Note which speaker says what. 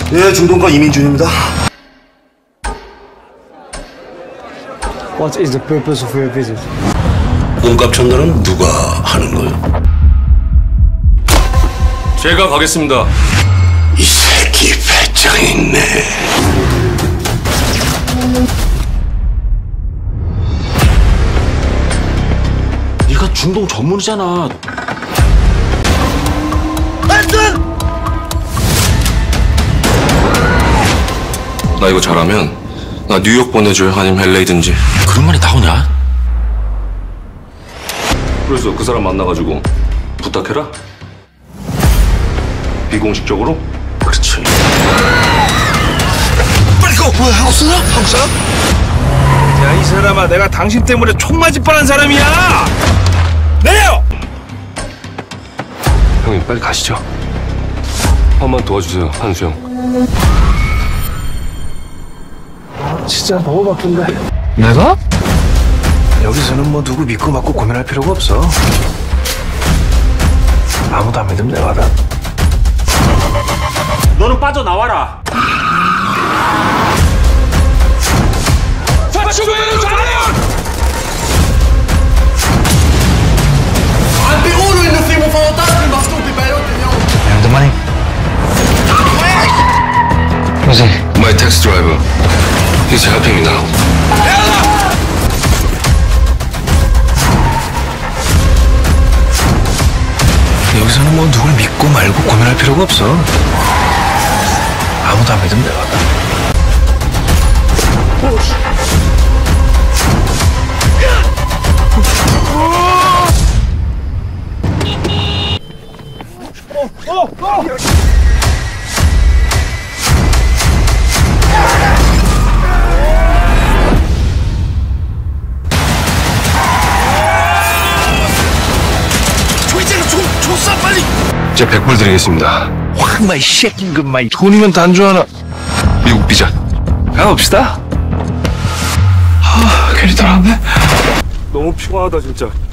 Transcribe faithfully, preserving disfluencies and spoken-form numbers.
Speaker 1: 예, 중동가 이민준입니다.
Speaker 2: What is the purpose of your visit?
Speaker 1: 몸값 전달은 누가 하는 거요?
Speaker 3: 제가 가겠습니다.
Speaker 1: 이 새끼 배짱 있네.
Speaker 3: 네가 중동 전문이잖아. 나 이거 잘하면 나 뉴욕 보내줘요. 아니면 엘에이든지.
Speaker 4: 그런 말이 나오냐?
Speaker 3: 그래서 그 사람 만나가지고 부탁해라. 비공식적으로?
Speaker 4: 그렇지.
Speaker 1: 빨리 가! 뭐야, 한국 사람? 한국 사람?
Speaker 5: 야, 이 사람아, 내가 당신 때문에 총 맞을 뻔한 사람이야! 내려!
Speaker 3: 형님 빨리 가시죠. 한 번 도와주세요, 한수 형.
Speaker 5: 진짜 너무 바쁜데.
Speaker 4: 내가?
Speaker 5: 여기서는 뭐 누구 믿고 맞고 고민할 필요가 없어. 아무도 안 믿으면 내가 다.
Speaker 4: 너는 빠져나와라.
Speaker 5: 자축을 잘해!
Speaker 4: The money. Who's he?
Speaker 3: My taxi driver. He's helping me now.
Speaker 5: 여기서는 뭐 누굴 믿고 말고 고민할 필요가 없어. 아무도 안 믿으면 내가 다.
Speaker 3: 이제 백 불 드리겠습니다.
Speaker 5: 확, 이 새끼, 그, 마, 돈이면 단주하나.
Speaker 3: 미국 비자.
Speaker 5: 가봅시다. 아, 괜히 들어왔네.
Speaker 3: 너무 피곤하다 진짜.